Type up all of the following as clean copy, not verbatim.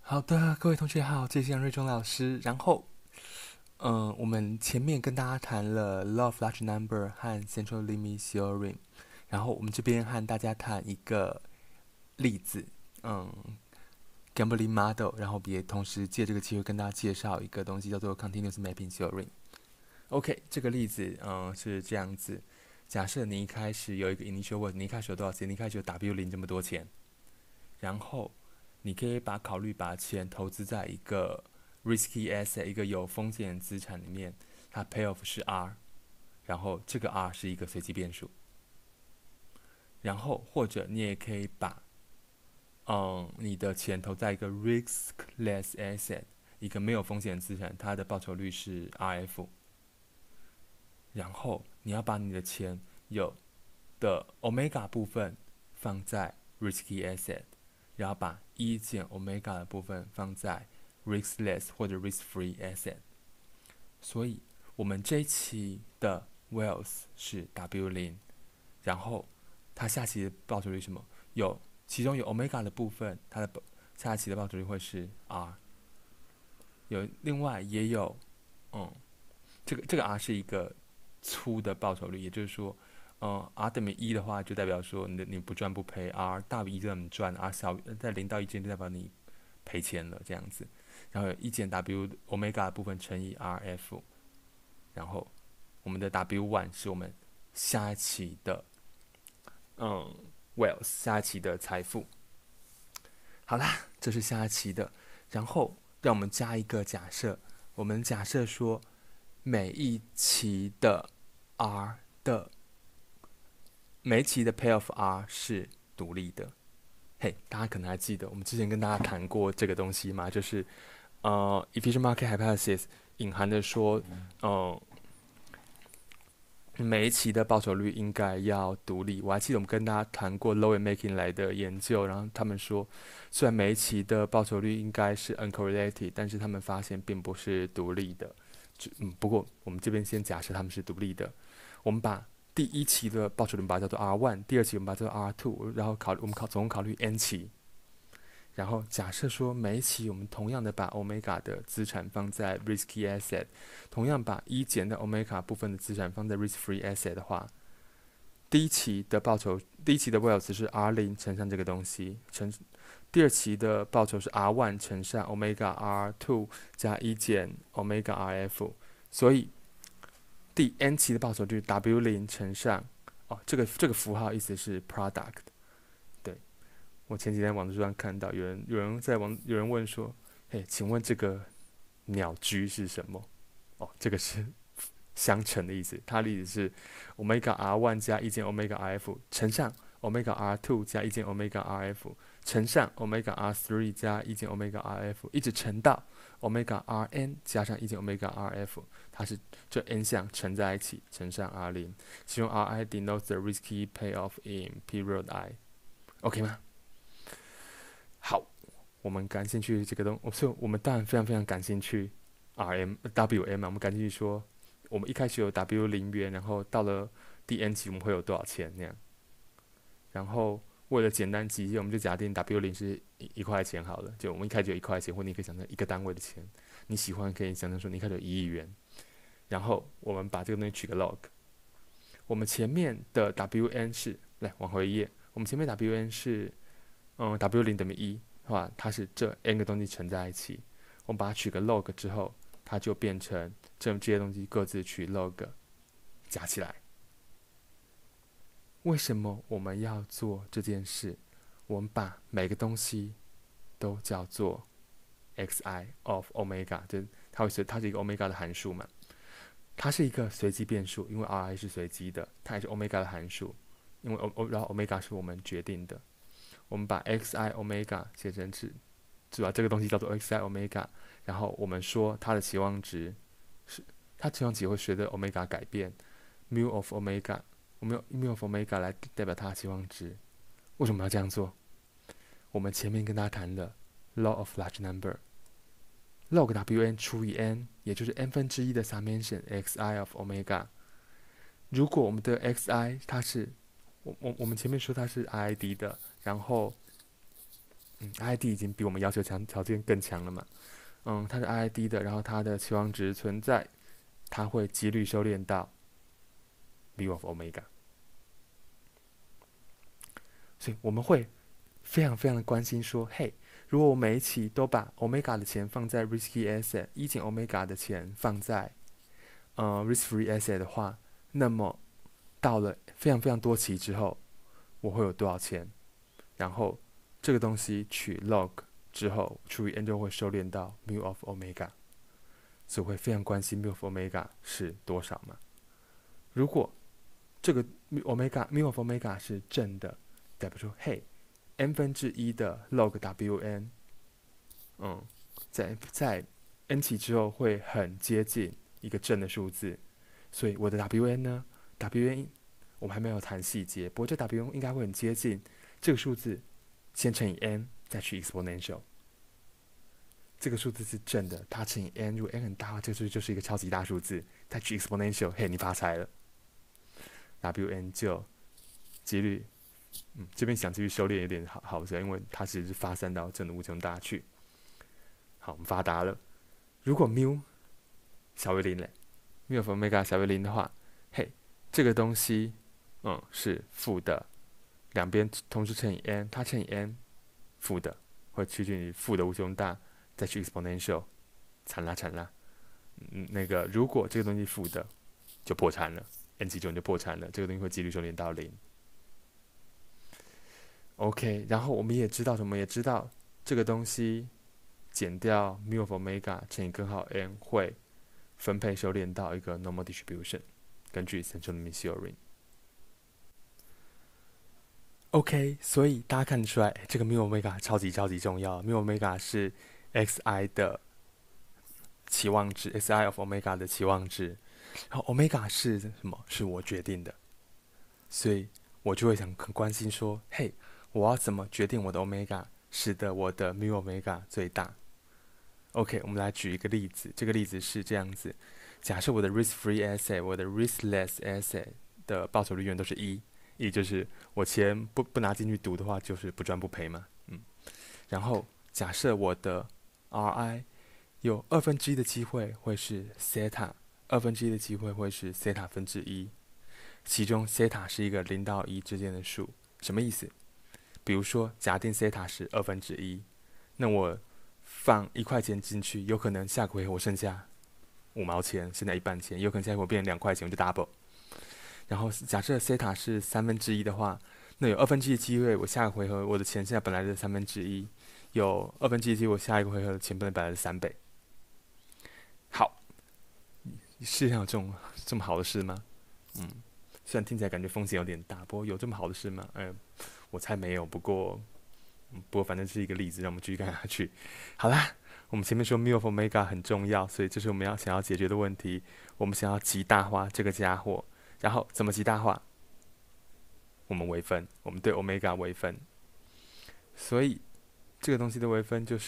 好的，各位同学好，这里是杨瑞忠老师。然后，我们前面跟大家谈了 Law of Large Number 和 Central Limit Theorem，然后我们这边和大家谈一个例子，嗯，Gambling Model，然后也同时借这个机会跟大家介绍一个东西叫做 Continuous Mapping Theorem。OK，这个例子，是这样子：假设你一开始有一个 initial work，你一开始有多少钱？你一开始有 W0这么多钱，然后你可以考虑把钱投资在一个 risky asset， 一个有风险的资产里面，它 payoff 是 R，然后这个 R 是一个随机变数。然后或者你也可以把你的钱投在一个 riskless asset， 一个没有风险的资产，它的报酬率是 RF。然后你要把你的钱有的 omega 部分放在 risky asset， 然后把减 omega 的部分放在 riskless 或者 risk-free asset。所以我们这一期的 wealth 是 W0，然后它下期的报酬率是什么？其中有 omega 的部分，它的下期的报酬率会是 R。另外也有，这个 R 是一个粗的报酬率，也就是说，R 等于1的话，就代表说你不赚不赔；R 大于1就代表你赚；R 在0到1之间就代表你赔钱了这样子。然后有1减 W omega 的部分乘以 RF，然后我们的 W1 是我们下一期的wealth， 下一期的财富。好啦，这是下一期的。然后让我们加一个假设，我们假设说每一期的 R 的每一期的 payoff R 是独立的。嘿，大家可能还记得我们之前跟大家谈过这个东西嘛，就是efficient market hypothesis 隐含的说，每一期的报酬率应该要独立。我还记得我们跟大家谈过 Low and Making 来的研究，然后他们说，虽然每一期的报酬率应该是 uncorrelated， 但是他们发现并不是独立的。不过我们这边先假设他们是独立的。我们把第一期的报酬率把它叫做 R1， 第二期我们把它叫做 R2， 然后我们总共考虑 N 期。然后假设说每一期我们同样的把 omega 的资产放在 risky asset， 同样把减的 omega 部分的资产放在 risk-free asset 的话，第一期的 wealth 是 R0 乘上这个东西，第二期的报酬是 R1 乘上 omega R2 加减 omega RF， 所以第 N 期的报酬就是 W0 乘上这个符号意思是 product。我前几天网络上看到有人问说，嘿，请问这个鸟居是什么？这个是相乘的意思，它的意思是 omega R1 加减 omega RF 乘上 omega R2 加减 omega RF 乘上 omega R3 加减 omega RF， 一直乘到 omega Rn 加上减 omega RF， 它是这 n 项乘在一起乘上 R0， 其中 Ri denotes the risky payoff in period I。OK 吗？好，我们感兴趣这个所以我们当然非常非常感兴趣 WM 嘛，我们感兴趣说，我们一开始有 W0元，然后到了第 N 期我们会有多少钱那样。然后为了简单记忆，我们就假定 W0是一块钱好了，就我们一开始有1块钱，或你可以想象一个单位的钱，你喜欢可以想象说你一开始有1亿元，然后我们把这个东西取个 log， 我们前面的 WN 是，来往回一页，我们前面 WN 是W0等于1的话，它是这 n 个东西乘在一起，我们把它取个 log 之后，它就变成这些东西各自取 log 加起来。为什么我们要做这件事？我们把每个东西都叫做 xi of omega， 就是它是一个 omega 的函数嘛，它是一个随机变数，因为 Ri 是随机的，它也是 omega 的函数，因为然后 omega 是我们决定的。我们把 xi omega 写成是把这个东西叫做 xi omega， 然后我们说它的期望值它期望值会随着 omega 改变 ，mu of omega， 我们用 mu of omega 来代表它的期望值。为什么要这样做？我们前面跟大家谈了 law of large number，log wn 除以 n， 也就是 n 分之一的 summation xi of omega。如果我们的 xi 它是我们前面说它是 IID 的，然后 ，IID 已经比我们要求条件更强了嘛。它是 IID 的，然后它的期望值存在，它会几率收敛到 mu of omega。所以我们会非常非常的关心说，嘿，如果我每一期都把 omega 的钱放在 risky asset， 1减 omega 的钱放在risk free asset 的话，那么到了非常非常多期之后，我会有多少钱？然后这个东西取 log 之后除以 n 就会收敛到 mu of omega， 所以我会非常关心 mu of omega 是多少嘛？如果这个 mu of omega 是正的，代表说，嘿 n⁻1的 log wn， 在 n 期之后会很接近一个正的数字，所以我的 wn 呢 ，wn 我们还没有谈细节，不过这 wn 应该会很接近这个数字，先乘以 n， 再去 exponential。这个数字是正的，它乘以 n， 如果 n 很大的话，这个数字就是一个超级大数字，再去 exponential， 嘿，你发财了。wn 就几率，这边想继续收敛有点好笑，因为它其实是发散到正的无穷大去。好，我们发达了。如果 mu 小于0嘞 ，mu of omega 小于0的话，嘿，这个东西，是负的，两边同时乘以 n， 它乘以 n， 负的，会趋近于负的无穷大，再去 exponential， 惨啦。那个如果这个东西负的，就破产了 ，n 期9就破产了，这个东西会几率收敛到0。OK， 然后我们也知道什么？也知道这个东西减掉 mu of omega 乘以根号 n 会分配收敛到一个 normal distribution， 根据 central limit theorem。OK， 所以大家看得出来，这个 mu omega 超级重要。mu omega 是 xi 的期望值 ，xi of omega 的期望值。然后 omega 是什么？是我决定的，所以我就会很关心说，嘿，我要怎么决定我的 omega， 使得我的 mu omega 最大？OK， 我们来举一个例子。这个例子是这样子：假设我的 risk-free asset， 我的 riskless asset 的报酬率永远都是1，也就是我钱不拿进去赌的话，就是不赚不赔嘛。然后假设我的 RI 有1/2的机会会是 theta，1/2的机会会是 theta 分之1，其中 theta 是一个0到1之间的数。什么意思？比如说，假定 theta 是1/2，那我放1块钱进去，有可能下个回合我剩下5毛钱，剩下1半钱，有可能下一回合变成2块钱，我就 double。然后假设 theta 是1/3的话，那有1/2的机会，我下个回合我的钱现在本来的1/3，有1/2的机会，我下一个回合的钱本来的3倍。好，世界上有这么好的事吗？虽然听起来感觉风险有点大，不过有这么好的事吗？我猜没有。不过反正是一个例子，让我们继续看下去。好啦，我们前面说 mu of omega 很重要，所以这是我们想要解决的问题。我们想要极大化这个家伙，然后怎么极大化？我们微分，我们对 omega 微分。所以这个东西的微分就是，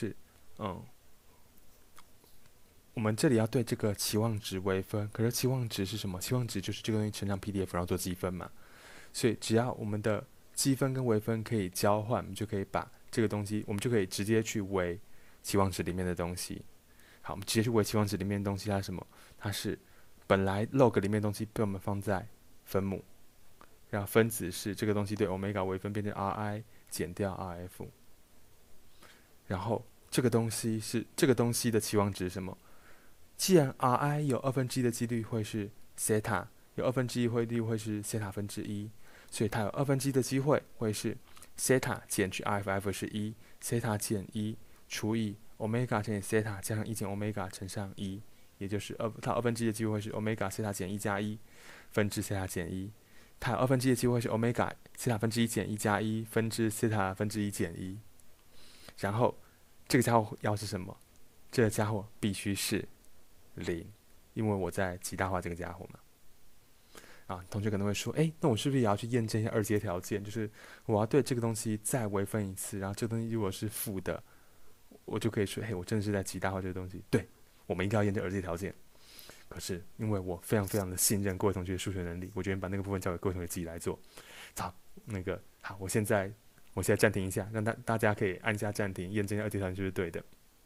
我们这里要对这个期望值微分。可是期望值是什么？期望值就是这个东西乘上 PDF， 然后做积分嘛。所以只要我们的积分跟微分可以交换，我们就可以把这个东西，我们就可以直接去微期望值里面的东西。好，我们直接去微期望值里面的东西，它是什么？它是本来 log 里面的东西被我们放在分母，然后分子是这个东西对 omega 微分变成 Ri 减掉 Rf， 然后这个东西的期望值是什么？既然 Ri 有1/2的几率会是 theta， 有1/2汇率会是 theta 分之1，所以它有1/2的机会会是 theta 减去 Rf 是1 ，theta 减1除以 omega 乘以 theta 加上1减 omega 乘上1，也就是它1/2的机会会是 omega theta 减1加1分之 theta 减1，它有1/2的机会是 omega theta 分之1减1加1分之 theta 分之1减1。然后这个家伙要是什么？这个家伙必须是0，因为我在极大化这个家伙嘛。同学可能会说，那我是不是也要去验证一下二阶条件？就是我要对这个东西再微分一次，然后这个东西如果是负的，我就可以说，我真的是在极大化这个东西。对，我们一定要验证二阶条件。可是因为我非常非常的信任各位同学的数学能力，我决定把那个部分交给各位同学自己来做。好，我现在我现在暂停一下，让大家可以按下暂停，验证一下二阶条件是不是对的。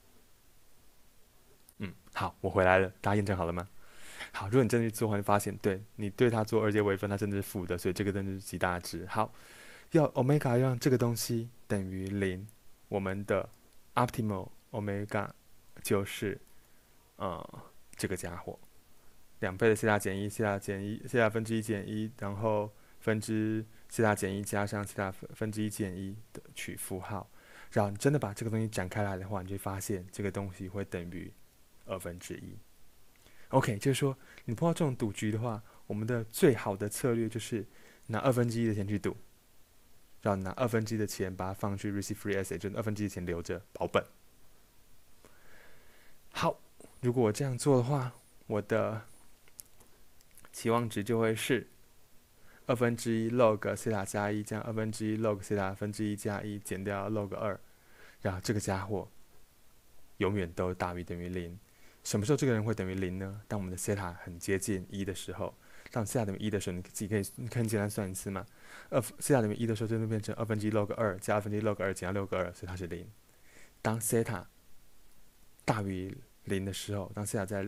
好，我回来了，大家验证好了吗？好，如果你真的去做的话，你发现对你对它做二阶微分，它真的是负的，所以这个真的是极大值。好，要 omega 让这个东西等于0，我们的 optimal omega 就是这个家伙，2倍的西塔减1，西塔减1，西塔分之1减1，然后分之西塔减1加上西塔分之1减1的取符号。然后你真的把这个东西展开来的话，你就会发现这个东西会等于1/2。OK， 就是说你碰到这种赌局的话，我们的最好的策略就是拿1/2的钱去赌，然后拿1/2的钱把它放去 receive free asset， 就1/2的钱留着保本。好，如果我这样做的话，我的期望值就会是1/2 log 西塔加1加1/2 log 西塔分之1加1减掉 log 2，然后这个家伙永远都大于等于0。什么时候这个人会等于0呢？当我们的西塔很接近1的时候。当西塔等于1的时候，你自己可以很简单算一次嘛。西塔等于1的时候，就会变成1/2 log 2加1/2 log 2减掉 log 2，所以它是0。当西塔大于0的时候，当西塔在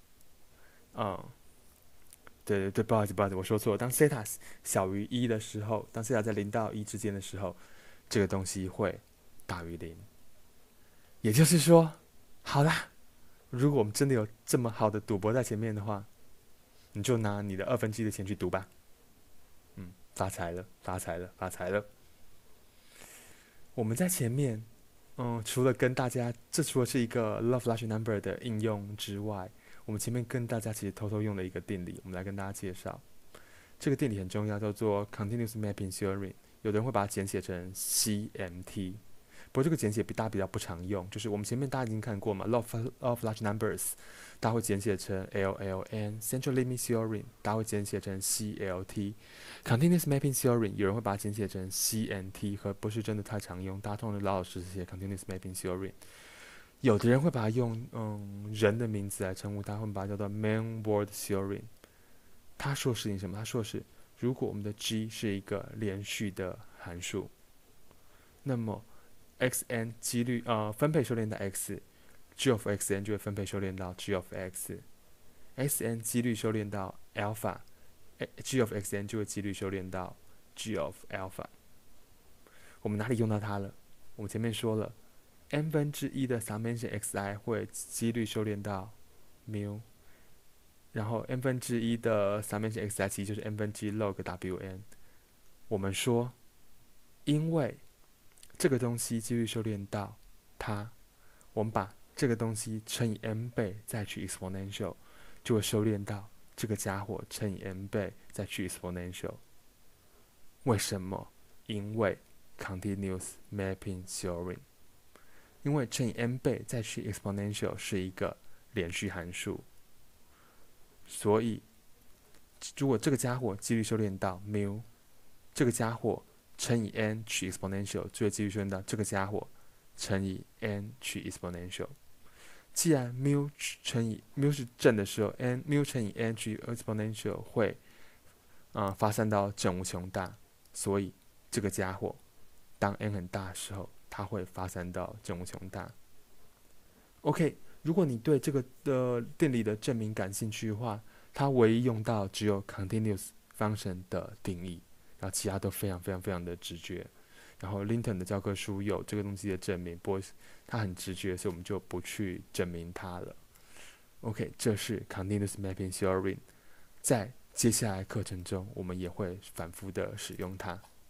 对，不好意思，我说错了。当西塔小于1的时候，当西塔在0到1之间的时候，这个东西会大于0。也就是说，好啦，如果我们真的有这么好的赌博在前面的话，你就拿你的1/2的钱去赌吧。发财了，发财了，发财了。我们在前面，除了跟大家，这除了是一个 Love Large Number 的应用之外，我们前面跟大家其实偷偷用了一个定理，我们来跟大家介绍。这个定理很重要，叫做 Continuous Mapping Theorem。有的人会把它简写成 CMT， 不过这个简写大家比较不常用，就是我们前面大家已经看过嘛 ，Love Large Numbers， 大家会简写成 LLN。Central Limit Theorem， 大家会简写成 CLT。Continuous Mapping Theorem， 有人会把它简写成 CNT， 和不是真的太常用，大家通常老老实实写 Continuous Mapping Theorem。有的人会把它用人的名字来称呼，他会把它叫做 Main Word Theorem。他说的事情什么？他说的是，如果我们的 G 是一个连续的函数，那么 xn 几率分配修炼到 x，G of xn 就会分配修炼到 G of x。xn 几率修炼到 alpha，G of xn 就会几率修炼到 G of alpha。我们哪里用到它了？我们前面说了 n/1的 summation xi 会几率修炼到 mu。然后 n/1的 summation xi 其实就是 n/1 log wn。我们说，因为这个东西几率修炼到它，我们把这个东西乘以 n 倍再去 exponential， 就会修炼到这个家伙乘以 n 倍再去 exponential。为什么？因为 continuous mapping theorem。因为乘以 n 倍再去 exponential 是一个连续函数。所以，如果这个家伙几率修炼到 mu， 这个家伙乘以 n 取 exponential， 就会几率修炼到这个家伙乘以 n 取 exponential。既然 mu 是正的时候 ，mu 乘以 n 取 exponential 会发散到正无穷大，所以这个家伙当 n 很大的时候，它会发散到正无穷大。OK。如果你对这个的定理的证明感兴趣的话，它唯一用到只有 continuous function 的定义，然后其他都非常非常非常的直觉。然后 Linton 的教科书有这个东西的证明，不过它很直觉，所以我们就不去证明它了。OK， 这是 continuous mapping theorem， 在接下来课程中我们也会反复的使用它。